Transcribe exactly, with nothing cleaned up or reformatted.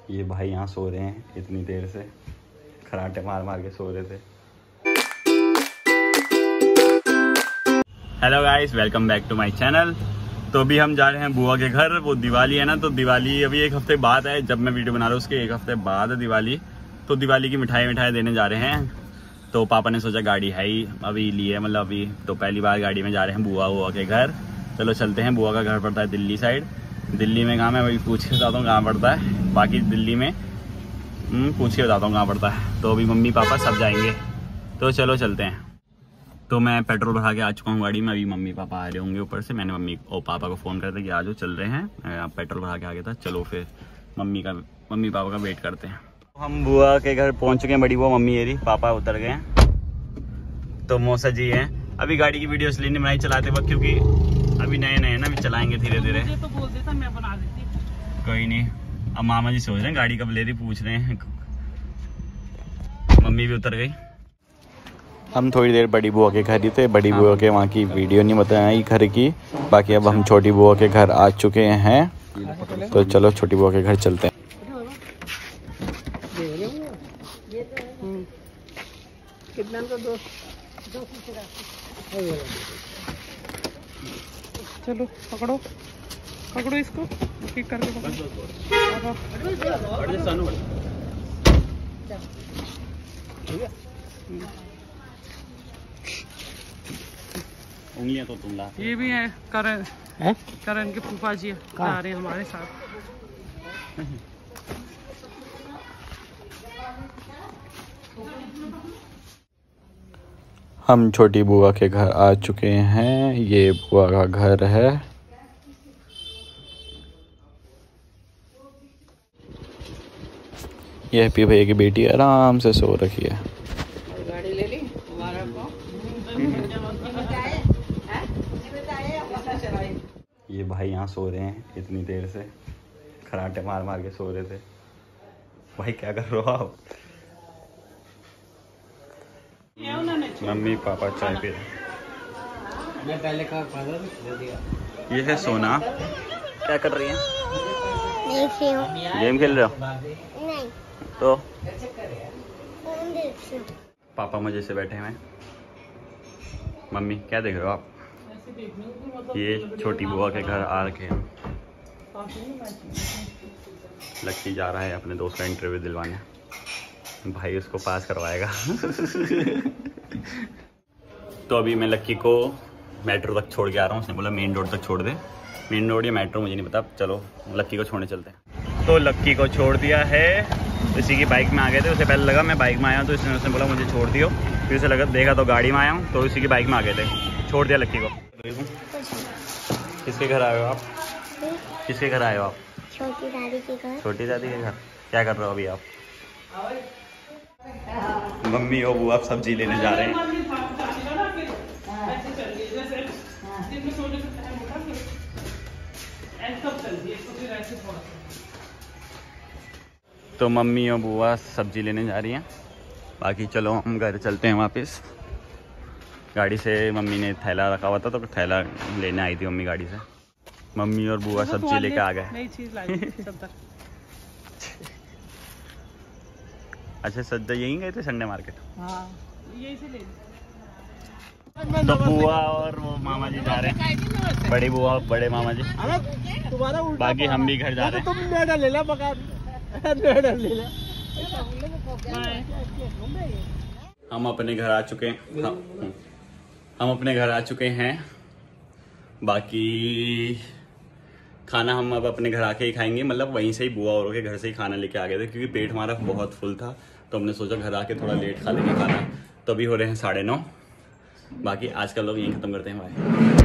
ये भाई यहाँ सो रहे हैं इतनी देर से, खराटे मार मार के सो रहे थे। Hello guys, welcome back to my channel. तो अभी हम जा रहे हैं बुआ के घर। वो दिवाली है ना, तो दिवाली अभी एक हफ्ते बाद है। जब मैं वीडियो बना रहा हूँ उसके एक हफ्ते बाद है दिवाली। तो दिवाली की मिठाई मिठाई देने जा रहे हैं। तो पापा ने सोचा गाड़ी है ही अभी लिए, मतलब अभी तो पहली बार गाड़ी में जा रहे हैं बुआ बुआ के घर। चलो चलते हैं। बुआ का घर पड़ता है दिल्ली साइड। दिल्ली में कहाँ, मैं वही पूछ के बताता हूँ कहाँ पड़ता है। बाकी दिल्ली में पूछ के बताता हूँ कहाँ पड़ता है। तो अभी मम्मी पापा सब जाएंगे, तो चलो चलते हैं। तो मैं पेट्रोल भरा के आ चुका हूँ गाड़ी में। अभी मम्मी पापा आ रहे होंगे ऊपर से। मैंने मम्मी और पापा को फ़ोन कर दिया कि आ जाओ, चल रहे हैं। पेट्रोल भरा के आ गया था। चलो फिर मम्मी का मम्मी पापा का वेट करते हैं। हम बुआ के घर पहुँच चुके हैं। बड़ी बुआ, मम्मी मेरी, पापा उतर गए हैं। तो मौसा जी हैं। अभी गाड़ी की वीडियो इसलिए नहीं बनाई चलाते वक्त, क्योंकि अभी नए नए ना, अभी चलाएंगे धीरे धीरे। तो बोल देता मैं बना देती। कोई नहीं। अब मामा जी सोच रहे हैं गाड़ी कब ले रही, पूछ रहे हैं। मम्मी भी उतर गई। हम थोड़ी देर बड़ी बुआ के घर ही थे। बड़ी बुआ के वहाँ की वीडियो नहीं बताई घर की। बाकी अब हम छोटी बुआ के घर आ चुके हैं। तो चलो छोटी बुआ के घर चलते हैं। चलो पकड़ो पकड़ो इसको, किक करके पकड़ो। उंगलियां तो तुम ला। ये भी है करण है? करण के फूफा जी आ रहे हैं हमारे साथ। हम छोटी बुआ के घर आ चुके हैं। ये बुआ का घर है। ये हैप्पी भैया की बेटी आराम से सो रखी है। गाड़ी ले ली हमारा को। ये भाई यहाँ सो रहे हैं इतनी देर से, खराटे मार मार के सो रहे थे। भाई क्या कर रहे हो आप? मम्मी पापा चाय पी रहे। मैं पहले कहा दे दिया। ये है सोना। क्या कर रही है? गेम खेल रहे हो? नहीं। तो फोन देख रही हूँ। पापा मजे से बैठे हैं। मम्मी क्या देख रहे हो आप? ये छोटी बुआ के घर आ रखे हैं। लक्की जा रहा है अपने दोस्त का इंटरव्यू दिलवाने। भाई उसको पास करवाएगा। तो अभी मैं लक्की को मेट्रो तक छोड़ के आ रहा हूँ। उसने बोला मेन रोड तक छोड़ दे। मेन रोड या मेट्रो मुझे नहीं पता। चलो लक्की को छोड़ने चलते हैं। तो लक्की को छोड़ दिया है। इसी की बाइक में आ गए थे। उसे पहले लगा मैं बाइक में आया हूँ, तो इसने उसने बोला मुझे छोड़ दियो। फिर उसे लगा, देखा तो गाड़ी में आया हूँ, तो इसी की बाइक में आ गए थे। छोड़ दिया लक्की को। किसके घर आए हो आप? किसके घर आए हो आप? छोटी दादी के घर। छोटी दादी के घर। क्या कर रहे हो अभी आप? मम्मी और बुआ सब्जी लेने जा रहे हैं। तो मम्मी और बुआ सब्जी लेने जा रही हैं। बाकी चलो हम घर चलते हैं वापस। गाड़ी से मम्मी ने थैला रखा हुआ था, तो थैला लेने आई थी मम्मी गाड़ी से। मम्मी और बुआ सब्जी लेके आ गए। नई चीज लाई थी सब तक। अच्छा सद्दा यहीं गए थे संडे मार्केट? हाँ, यही से ले ली। तो बुआ और वो मामा जी जा रहे हैं। बड़ी बुआ बड़े मामा जी। बाकी हम भी घर जा रहे हैं। हम अपने घर आ चुके हैं। हम, हम अपने घर आ चुके हैं। बाकी खाना हम अब अपने घर आके ही खाएंगे। मतलब वहीं से ही बुआ औरों के घर से ही खाना लेके आ गए थे, क्योंकि पेट हमारा बहुत फुल था। तो हमने सोचा घर आके थोड़ा लेट खा लेंगे खाना। तो अभी हो रहे हैं साढ़े नौ। बाकी आज का लोग यहीं ख़त्म करते हैं। बाय।